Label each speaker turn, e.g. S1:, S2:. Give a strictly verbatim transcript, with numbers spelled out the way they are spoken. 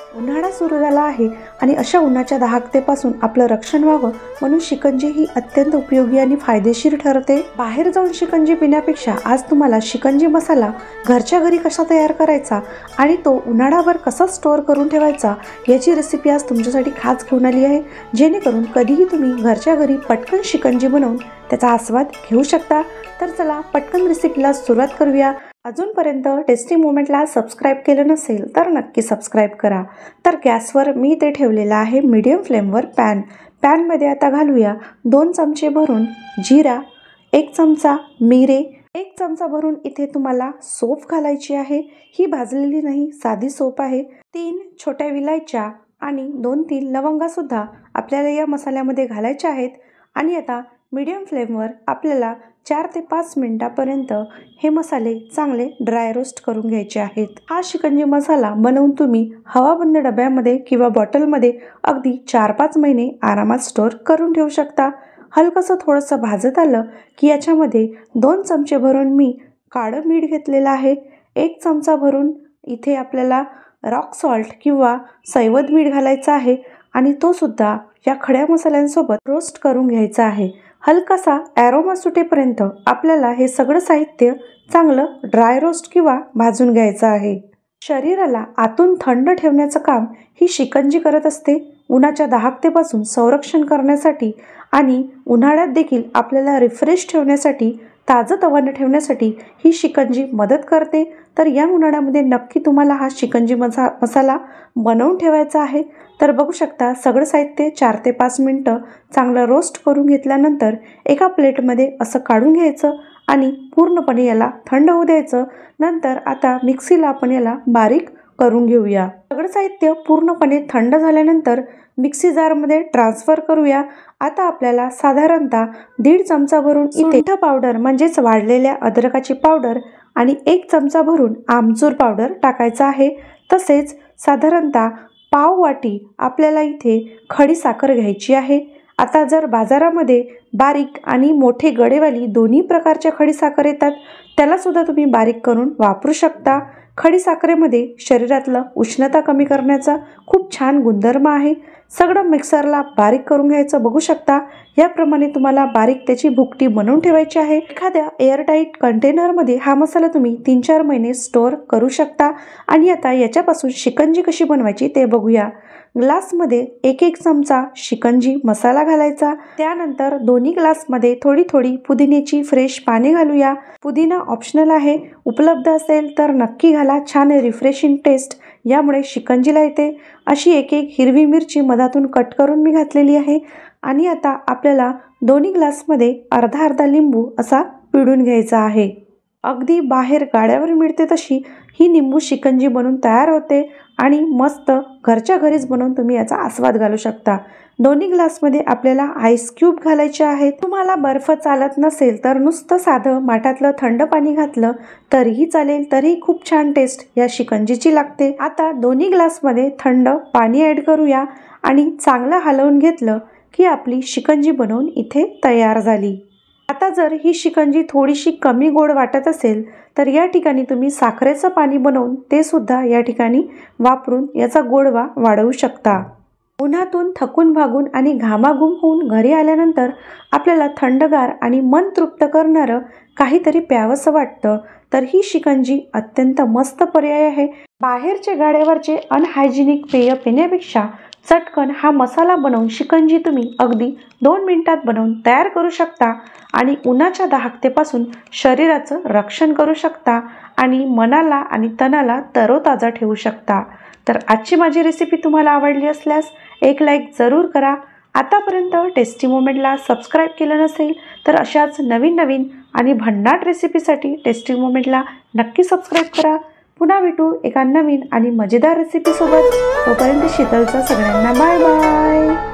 S1: उन्हाळा सुरू झाला आहे आणि अशा उन्हाच्या दाहकतेपासून आपलं रक्षण व्हावं म्हणून शिकंजी ही अत्यंत उपयोगी आणि फायदेशीर ठरते। बाहेर जाऊन शिकंजी पिण्यापेक्षा आज तुम्हाला शिकंजी मसाला घरच्या घरी कसा तयार करायचा आणि तो उन्हाळाभर कसा स्टोअर करून ठेवायचा याची रेसिपी आज तुमच्यासाठी खास घेऊन आली आहे, जेणेकरून कधीही तुम्ही घरच्या घरी पटकन शिकंजी बनवून त्याचा आस्वाद घेऊ शकता। तर चला पटकन रेसिपीला सुरुवात करूया। अजूनपर्यंत टेस्टी मोमेंटला सबस्क्राईब केलं नसेल तर नक्की सबस्क्राईब करा। तर गॅसवर मी इथे ठेवलेला आहे मीडियम फ्लेमवर पॅन। पॅनमध्ये आता घालूया दोन चमचे भरून जिरा, एक चमचा मिरे, एक चमचा भरून इथे तुम्हाला सौंफ घालायची आहे। ही भाजलेली नाही, साधी सौंफ आहे। तीन छोट्या विलायच्या आणि दोन तीन लवंगा सुद्धा आपल्याला या मसाल्यामध्ये घालायच्या आहेत। आणि आता मीडियम फ्लेमवर आपल्याला चार ते पाच मिनिटापर्यंत हे मसाले चांगले ड्राय रोस्ट करून घ्यायचे आहेत। हा शिकंजी मसाला बनवून तुम्ही हवाबंद डब्यामध्ये किंवा बॉटलमध्ये अगदी चार पाच महिने आरामात स्टोअर करून ठेवू शकता। हलकंसं थोडंसं भाजत आलं की याच्यामध्ये दोन चमचे भरून मी काळं मीठ घेतलेलं आहे। एक चमचा भरून इथे आपल्याला रॉक सॉल्ट किंवा सैवद मीठ घालायचं आहे आणि तो सुद्धा या खड्या मसाल्यांसोबत रोस्ट करून घ्यायचा आहे। हलकासा ॲरोमा सुटेपर्यंत आपल्याला हे सगळं साहित्य चांगलं ड्राय रोस्ट किंवा भाजून घ्यायचं आहे। शरीराला आतून थंड ठेवण्याचं काम ही शिकंजी करत असते। उन्हाच्या दाहकतेपासून संरक्षण करण्यासाठी आणि उन्हाळ्यात देखील आपल्याला रिफ्रेश ठेवण्यासाठी, ताजंतवानं ठेवण्यासाठी ही शिकंजी मदत करते। तर या उन्हाळ्यामध्ये नक्की तुम्हाला हा शिकंजी मसा मसाला बनवून ठेवायचा आहे। तर बघू शकता सगळं साहित्य चार ते पाच मिनटं चांगलं रोस्ट करून घेतल्यानंतर एका प्लेटमध्ये असं काढून घ्यायचं आणि पूर्णपणे याला थंड होऊ द्यायचं। नंतर आता मिक्सीला आपण याला बारीक करून घेऊया। सगळं साहित्य पूर्णपणे थंड झाल्यानंतर मिक्सी जारमध्ये ट्रान्सफर करूया। आता आपल्याला साधारणतः दीड चमचा भरून सुंठ पावडर म्हणजेच वाढलेल्या अद्रकाची पावडर आणि एक चमचा भरून आमचूर पावडर टाकायचा आहे। तसेच साधारणतः पाव वाटी आपल्याला इथे खडी साखर घ्यायची आहे। आता जर बाजारामध्ये बारीक आणि मोठे गडेवाली दोन्ही प्रकारच्या खडी साखर येतात, त्याला सुद्धा तुम्ही बारीक करून वापरू शकता। खडी साखरेमध्ये शरीरातलं उष्णता कमी करण्याचा खूप छान गुणधर्म आहे। सगळं मिक्सरला बारीक करून घ्यायचं। बघू शकता याप्रमाणे तुम्हाला बारीक त्याची भुकटी बनवून ठेवायची आहे। एखाद्या एअरटाईट कंटेनरमध्ये हा मसाला तुम्ही तीन चार महिने स्टोअर करू शकता। आणि आता याच्यापासून शिकंजी कशी बनवायची ते बघूया। ग्लासमध्ये एक एक चमचा शिकंजी मसाला घालायचा। त्यानंतर दोन्ही ग्लासमध्ये थोडी थोडी पुदिन्याची फ्रेश पाने घालूया। पुदिना ऑप्शनल आहे, उपलब्ध असेल तर नक्की घाला। छान रिफ्रेशिंग टेस्ट यामुळे शिकंजीला येते। अशी एक एक हिरवी मिरची मधातून कट करून मी घातलेली आहे। आणि आता आपल्याला दोन्ही ग्लासमध्ये अर्धा अर्धा लिंबू असा पिळून घ्यायचा आहे। अगदी बाहेर गाड्यावर मिळते तशी ही लिंबू शिकंजी बनून तयार होते आणि मस्त घरच्या घरीच बनवून तुम्ही याचा आस्वाद घालू शकता। दोन्ही ग्लासमध्ये आपल्याला आईस क्यूब घालायचे आहेत। तुम्हाला बर्फ चालत नसेल तर नुसतं साधं माठातलं थंड पाणी घातलं तरीही चालेल, तरीही खूप छान टेस्ट या शिकंजीची लागते। आता दोन्ही ग्लासमध्ये थंड पाणी ॲड करूया आणि चांगलं हलवून घेतलं की आपली शिकंजी बनवून इथे तयार झाली। आता जर ही शिकंजी थोडीशी कमी गोड वाटत असेल तर या ठिकाणी तुम्ही साखरेचं पाणी बनवून ते सुद्धा या ठिकाणी वापरून याचा गोडवा वाढवू शकता। उन्हातून थकून भागून आणि घामाघूम होऊन घरी आल्यानंतर आपल्याला थंडगार आणि मन तृप्त करणारं काहीतरी प्यावंसं वाटतं, तर ही शिकंजी अत्यंत मस्त पर्याय आहे। बाहेरचे गाड्यावरचे अनहायजेनिक पेय पिण्यापेक्षा चटकन हा मसाला बनवून शिकंजी तुम्ही अगदी दोन मिनिटात बनवून तयार करू शकता आणि उन्हाच्या दाहकतेपासून शरीराचं रक्षण करू शकता आणि मनाला आणि तनाला तरोताजा ठेवू शकता। तर आजची माझी रेसिपी तुम्हाला आवडली असल्यास एक लाईक जरूर करा। आतापर्यंत टेस्टी मोमेंटला सबस्क्राईब केलं नसेल तर अशाच नवीन नवीन आणि भन्नाट रेसिपीसाठी टेस्टी मोमेंटला नक्की सबस्क्राईब करा। पुन्हा भेटू एका नवीन आणि मजेदार रेसिपीसोबत। तोपर्यंत शीतलचा सगळ्यांना बाय बाय।